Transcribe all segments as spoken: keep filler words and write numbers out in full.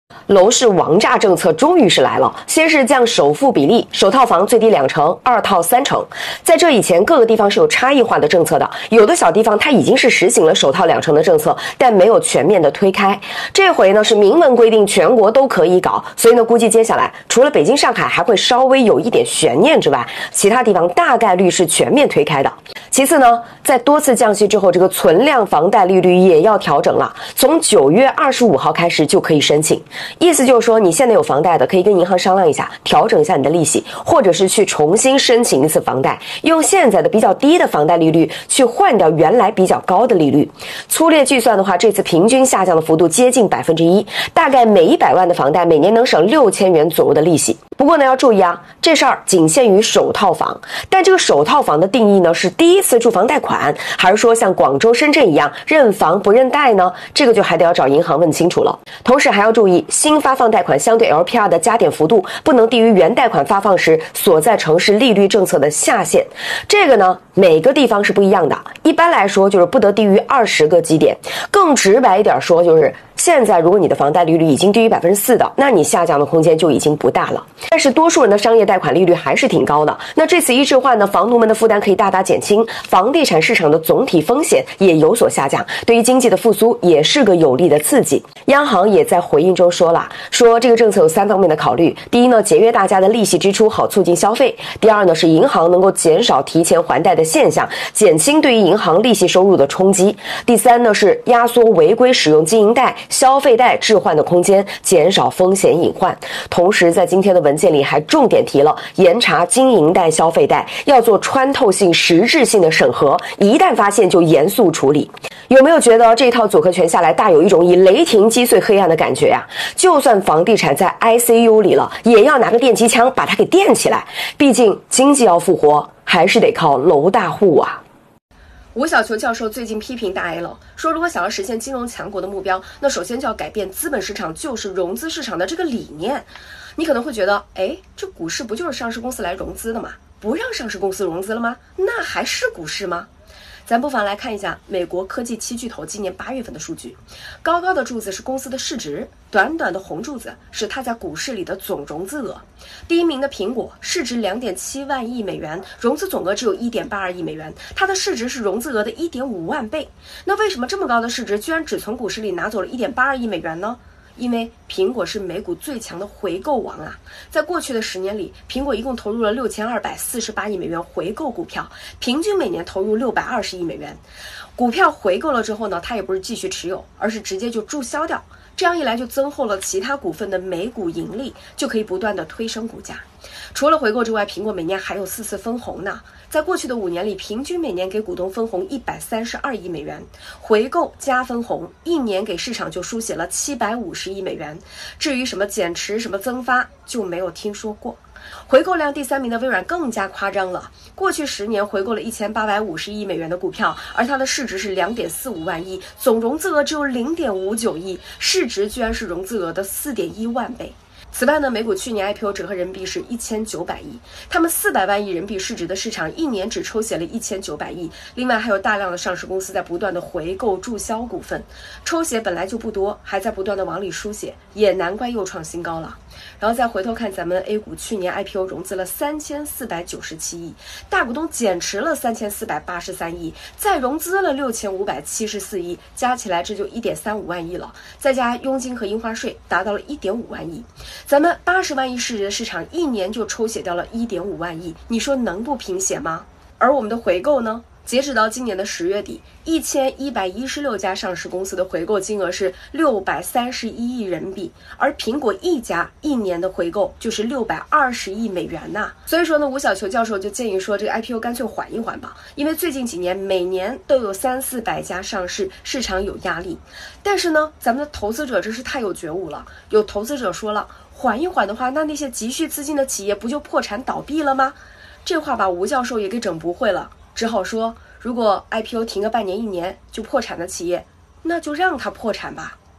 楼市王炸政策终于是来了，先是降首付比例，首套房最低两成，二套三成。在这以前，各个地方是有差异化的政策的，有的小地方它已经是实行了首套两成的政策，但没有全面的推开。这回呢是明文规定全国都可以搞，所以呢估计接下来除了北京、上海还会稍微有一点悬念之外，其他地方大概率是全面推开的。其次呢，在多次降息之后，这个存量房贷利率也要调整了，从九月二十五号开始就可以申请。意思就是说，你现在有房贷的，可以跟银行商量一下，调整一下你的利息，或者是去重新申请一次房贷，用现在的比较低的房贷利率去换掉原来比较高的利率。粗略计算的话，这次平均下降的幅度接近百分之一，大概每一百万的房贷每年能省六千元左右的利息。不过呢，要注意啊，这事儿仅限于首套房，但这个首套房的定义呢，是第一次住房贷款，还是说像广州、深圳一样认房不认贷呢？这个就还得要找银行问清楚了。同时还要注意，新发放贷款相对 L P R 的加点幅度不能低于原贷款发放时所在城市利率政策的下限。这个呢，每个地方是不一样的，一般来说就是不得低于二十个基点。更直白一点说，就是现在如果你的房贷利率已经低于百分之四的，那你下降的空间就已经不大了。但是多数人的商业贷款利率还是挺高的，那这次一致化呢，房奴们的负担可以大大减轻，房地产市场的总体风险也有所下降，对于经济的复苏也是个有利的刺激。央行也在回应中说了，说这个政策有三方面的考虑，第一呢，节约大家的利息支出，好促进消费；第二呢，是银行能够减少提前还贷的现象，减轻对于银行利息收入的冲击；第三呢，是压缩违规使用经营贷、消费贷置换的空间，减少风险隐患。同时在今天的文件里还重点提了严查经营贷、消费贷，要做穿透性、实质性的审核，一旦发现就严肃处理。有没有觉得这套组合拳下来，大有一种以雷霆击碎黑暗的感觉呀？就算房地产在 I C U 里了，也要拿个电击枪把它给电起来。毕竟经济要复活，还是得靠楼大户啊。 吴晓球教授最近批评大 A 了，说如果想要实现金融强国的目标，那首先就要改变资本市场就是融资市场的这个理念。你可能会觉得，哎，这股市不就是上市公司来融资的吗？不让上市公司融资了吗？那还是股市吗？咱不妨来看一下美国科技七巨头今年八月份的数据，高高的柱子是公司的市值，短短的红柱子是它在股市里的总融资额。第一名的苹果市值 两点七万亿美元，融资总额只有 一点八二亿美元，它的市值是融资额的 一点五万倍。那为什么这么高的市值居然只从股市里拿走了 一点八二亿美元呢？因为苹果是美股最强的回购王啊，在过去的十年里，苹果一共投入了六千二百四十八亿美元回购股票，平均每年投入六百二十亿美元。股票回购了之后呢，它也不是继续持有，而是直接就注销掉。这样一来就增厚了其他股份的每股盈利，就可以不断的推升股价。除了回购之外，苹果每年还有四次分红呢。在过去的五年里，平均每年给股东分红一百三十二亿美元，回购加分红，一年给市场就输血了七百五十亿美元。至于什么减持、什么增发，就没有听说过。回购量第三名的微软更加夸张了，过去十年回购了一千八百五十亿美元的股票，而它的市值是 两点四五万亿，总融资额只有 零点五九亿，市值居然是融资额的 四点一万倍。此外呢，美股去年 I P O 折合人民币是一千九百亿，他们四百万亿人民币市值的市场一年只抽血了一千九百亿，另外还有大量的上市公司在不断的回购注销股份，抽血本来就不多，还在不断的往里输血，也难怪又创新高了。然后再回头看咱们 A 股去年 I P O 融资了三千四百九十七亿，大股东减持了三千四百八十三亿，再融资了六千五百七十四亿，加起来这就 一点三五万亿了，再加佣金和印花税达到了 一点五万亿。咱们八十万亿市值的市场一年就抽血掉了 一点五万亿，你说能不贫血吗？而我们的回购呢？截止到今年的十月底，一千一百一十六家上市公司的回购金额是六百三十一亿人民币，而苹果一家一年的回购就是六百二十亿美元呐、啊。所以说呢，吴晓球教授就建议说，这个 I P O 干脆缓一缓吧，因为最近几年每年都有三四百家上市，市场有压力。但是呢，咱们的投资者真是太有觉悟了，有投资者说了，缓一缓的话，那那些急需资金的企业不就破产倒闭了吗？这话把吴教授也给整不会了。只好说，如果 I P O 停个半年一年就破产的企业，那就让它破产吧。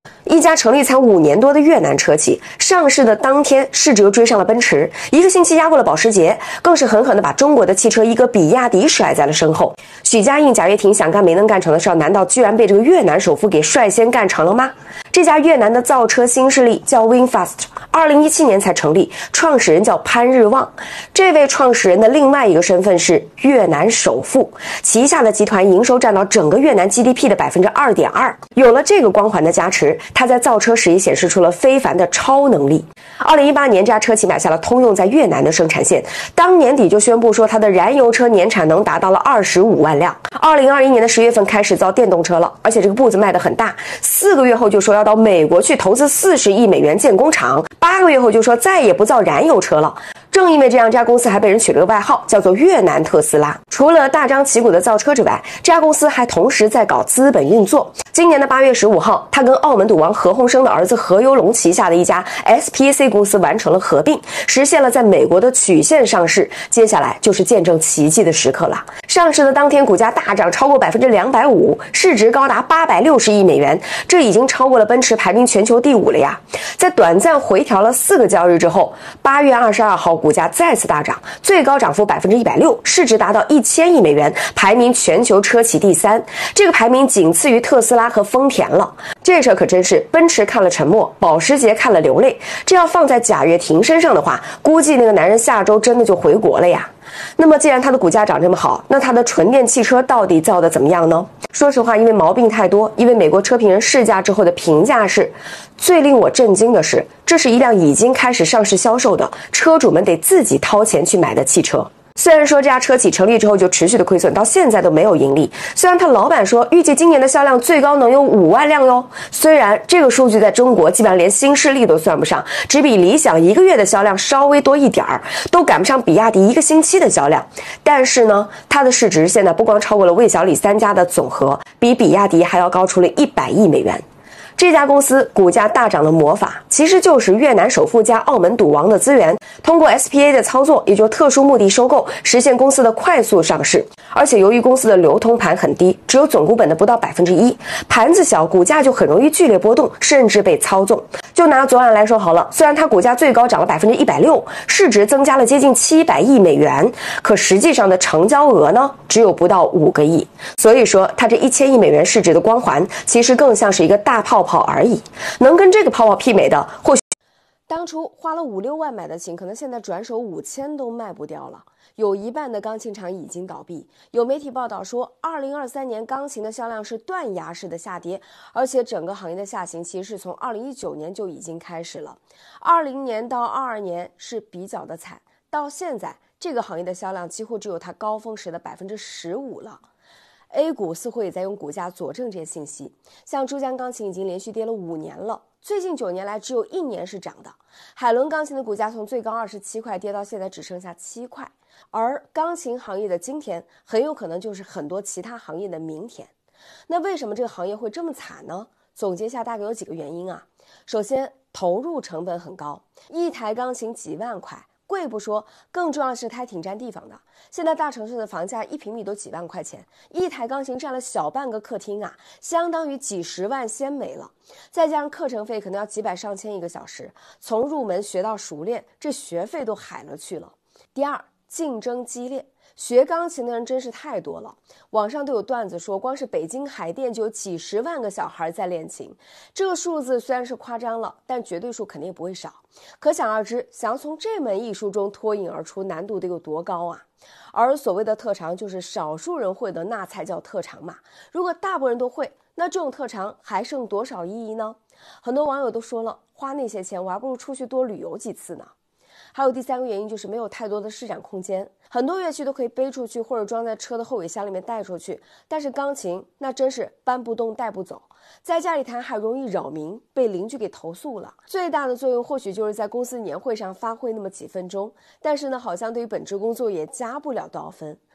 一家成立才五年多的越南车企，上市的当天市值又追上了奔驰，一个星期压过了保时捷，更是狠狠地把中国的汽车一哥比亚迪甩在了身后。许家印、贾跃亭想干没能干成的事，难道居然被这个越南首富给率先干成了吗？这家越南的造车新势力叫 VinFast， 二零一七年才成立，创始人叫潘日旺。这位创始人的另外一个身份是越南首富，旗下的集团营收占到整个越南 G D P 的 百分之二点二。有了这个光环的加持，他在造车时也显示出了非凡的超能力。二零一八年，这家车企买下了通用在越南的生产线，当年底就宣布说它的燃油车年产能达到了二十五万辆。二零二一年的十月份开始造电动车了，而且这个步子迈得很大，四个月后就说要到美国去投资四十亿美元建工厂，八个月后就说再也不造燃油车了。正因为这样，这家公司还被人取了个外号，叫做越南特斯拉。除了大张旗鼓的造车之外，这家公司还同时在搞资本运作。今年的八月十五号，他跟澳门赌王何鸿燊的儿子何猷龙旗下的一家 S P A C 公司完成了合并，实现了在美国的曲线上市。接下来就是见证奇迹的时刻了。上市的当天，股价大涨超过百分之两百五，市值高达八百六十亿美元，这已经超过了奔驰，排名全球第五了呀。在短暂回调了四个交易日之后，八月二十二号股价再次大涨，最高涨幅百分之一百六，市值达到一千亿美元，排名全球车企第三。这个排名仅次于特斯拉和丰田了。这车可真是奔驰看了沉默，保时捷看了流泪。这要放在贾跃亭身上的话，估计那个男人下周真的就回国了呀。那么既然它的股价涨这么好，那它的纯电汽车到底造的怎么样呢？说实话，因为毛病太多，因为美国车评人试驾之后的评价是，最令我震惊的是，这是一辆已经开始上市销售的，车主们得自己掏钱去买的汽车。虽然说这家车企成立之后就持续的亏损，到现在都没有盈利。虽然他老板说预计今年的销量最高能有五万辆哟，虽然这个数据在中国基本上连新势力都算不上，只比理想一个月的销量稍微多一点儿，都赶不上比亚迪一个星期的销量。但是呢，它的市值现在不光超过了魏小李三家的总和，比比亚迪还要高出了一百亿美元。这家公司股价大涨的魔法，其实就是越南首富加澳门赌王的资源，通过 S P A 的操作，也就是特殊目的收购，实现公司的快速上市。而且由于公司的流通盘很低，只有总股本的不到百分之一，盘子小，股价就很容易剧烈波动，甚至被操纵。就拿昨晚来说好了，虽然它股价最高涨了百分之一百六，市值增加了接近七百亿美元，可实际上的成交额呢，只有不到五个亿。所以说，它这一千亿美元市值的光环，其实更像是一个大泡泡而已。能跟这个泡泡媲美的，或许当初花了五六万买的琴，可能现在转手五千都卖不掉了。有一半的钢琴厂已经倒闭。有媒体报道说，二零二三年钢琴的销量是断崖式的下跌，而且整个行业的下行其实是从二零一九年就已经开始了。二零年到二二年是比较的惨，到现在这个行业的销量几乎只有它高峰时的百分之十五了。A 股似乎也在用股价佐证这些信息，像珠江钢琴已经连续跌了五年了，最近九年来只有一年是涨的。海伦钢琴的股价从最高二十七块跌到现在只剩下七块，而钢琴行业的今天很有可能就是很多其他行业的明天。那为什么这个行业会这么惨呢？总结下大概有几个原因啊。首先，投入成本很高，一台钢琴几万块，贵不说，更重要的是它还挺占地方的。现在大城市的房价一平米都几万块钱，一台钢琴占了小半个客厅啊，相当于几十万先没了。再加上课程费可能要几百上千一个小时，从入门学到熟练，这学费都海了去了。第二，竞争激烈，学钢琴的人真是太多了，网上都有段子说，光是北京海淀就有几十万个小孩在练琴。这个数字虽然是夸张了，但绝对数肯定不会少。可想而知，想要从这门艺术中脱颖而出，难度得有多高啊！而所谓的特长，就是少数人会的，那才叫特长嘛。如果大部分人都会，那这种特长还剩多少意义呢？很多网友都说了，花那些钱我还不如出去多旅游几次呢。还有第三个原因，就是没有太多的施展空间。很多乐器都可以背出去或者装在车的后尾箱里面带出去，但是钢琴那真是搬不动带不走，在家里弹还容易扰民，被邻居给投诉了。最大的作用或许就是在公司年会上发挥那么几分钟，但是呢，好像对于本职工作也加不了多少分。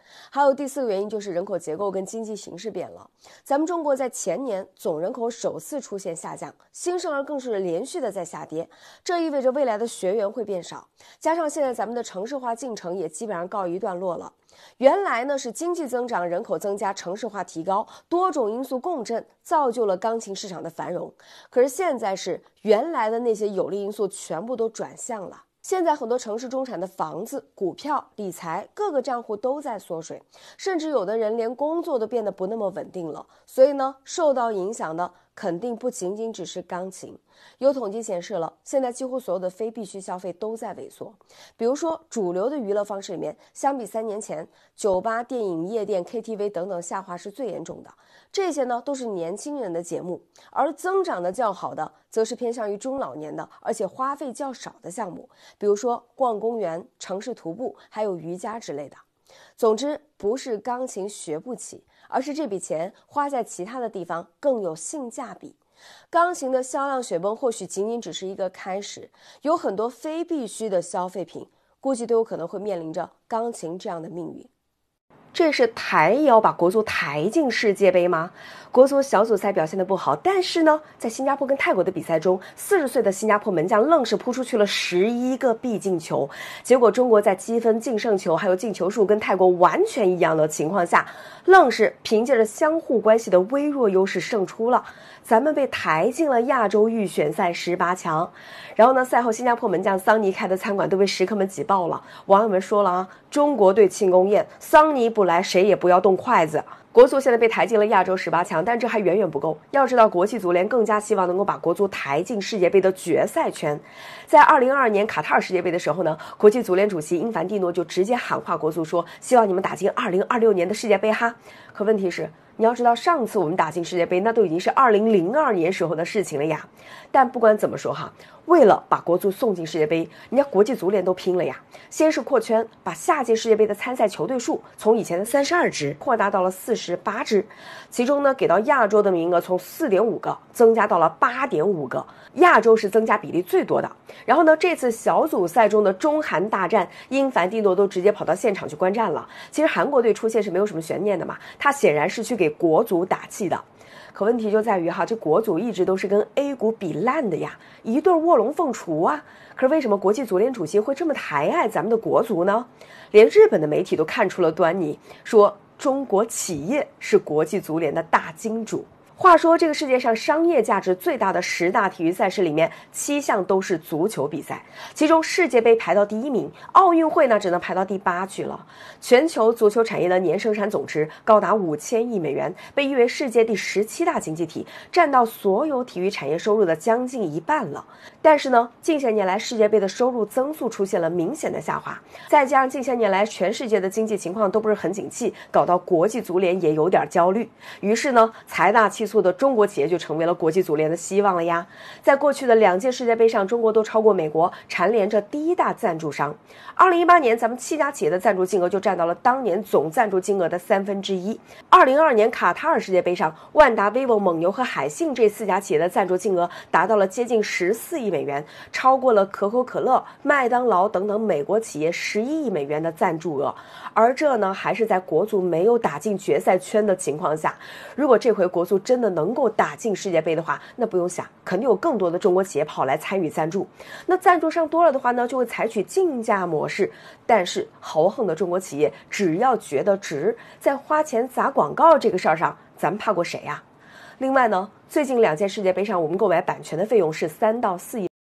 还有第四个原因就是人口结构跟经济形势变了。咱们中国在前年总人口首次出现下降，新生儿更是连续的在下跌，这意味着未来的学员会变少，加上现在咱们的城市化进程也基本上告一段落了。原来呢是经济增长、人口增加、城市化提高，多种因素共振，造就了钢琴市场的繁荣。可是现在是原来的那些有利因素全部都转向了。现在很多城市中产的房子、股票、理财各个账户都在缩水，甚至有的人连工作都变得不那么稳定了。所以呢，受到影响的肯定不仅仅只是钢琴。有统计显示了，现在几乎所有的非必需消费都在萎缩。比如说主流的娱乐方式里面，相比三年前，酒吧、电影、夜店、K T V 等等下滑是最严重的。这些呢都是年轻人的节目，而增长的较好的则是偏向于中老年的，而且花费较少的项目，比如说逛公园、城市徒步，还有瑜伽之类的。总之，不是钢琴学不起，而是这笔钱花在其他的地方更有性价比。钢琴的销量雪崩或许仅仅只是一个开始，有很多非必需的消费品估计都有可能会面临着钢琴这样的命运。这是抬也要把国足抬进世界杯吗？国足小组赛表现得不好，但是呢，在新加坡跟泰国的比赛中，四十岁的新加坡门将愣是扑出去了十一个必进球，结果中国在积分、净胜球还有进球数跟泰国完全一样的情况下，愣是凭借着相互关系的微弱优势胜出了，咱们被抬进了亚洲预选赛十八强。然后呢，赛后新加坡门将桑尼开的餐馆都被食客们挤爆了，网友们说了啊，中国队庆功宴，桑尼不来谁也不要动筷子。国足现在被抬进了亚洲十八强，但这还远远不够。要知道，国际足联更加希望能够把国足抬进世界杯的决赛圈。在二零二二年卡塔尔世界杯的时候呢，国际足联主席英凡蒂诺就直接喊话国足说，希望你们打进二零二六年的世界杯哈。可问题是，你要知道，上次我们打进世界杯，那都已经是二零零二年时候的事情了呀。但不管怎么说哈，为了把国足送进世界杯，人家国际足联都拼了呀。先是扩圈，把下届世界杯的参赛球队数从以前的三十二支扩大到了四十八支，其中呢，给到亚洲的名额从四点五个增加到了八点五个，亚洲是增加比例最多的。然后呢，这次小组赛中的中韩大战，英凡蒂诺都直接跑到现场去观战了。其实韩国队出现是没有什么悬念的嘛，他显然是去给国足打气的。可问题就在于哈，这国足一直都是跟 A 股比烂的呀，一对卧龙凤雏啊。可是为什么国际足联主席会这么抬爱咱们的国足呢？连日本的媒体都看出了端倪，说中国企业是国际足联的大金主。话说，这个世界上商业价值最大的十大体育赛事里面，七项都是足球比赛，其中世界杯排到第一名，奥运会呢只能排到第八去了。全球足球产业的年生产总值高达五千亿美元，被誉为世界第十七大经济体，占到所有体育产业收入的将近一半了。但是呢，近些年来世界杯的收入增速出现了明显的下滑，再加上近些年来全世界的经济情况都不是很景气，搞到国际足联也有点焦虑。于是呢，财大气粗的中国企业就成为了国际足联的希望了呀。在过去的两届世界杯上，中国都超过美国，蝉联着第一大赞助商。二零一八年，咱们七家企业的赞助金额就占到了当年总赞助金额的三分之一。二零二二年卡塔尔世界杯上，万达、vivo、蒙牛和海信这四家企业的赞助金额达到了接近十四亿美元，超过了可口可乐、麦当劳等等美国企业十一亿美元的赞助额。而这呢，还是在国足没有打进决赛圈的情况下。如果这回国足真的能够打进世界杯的话，那不用想，肯定有更多的中国企业跑来参与赞助。那赞助商多了的话呢，就会采取竞价模式。但是豪横的中国企业只要觉得值，在花钱砸广告这个事儿上，咱们怕过谁呀？另外呢，最近两届世界杯上，我们购买版权的费用是三到四亿。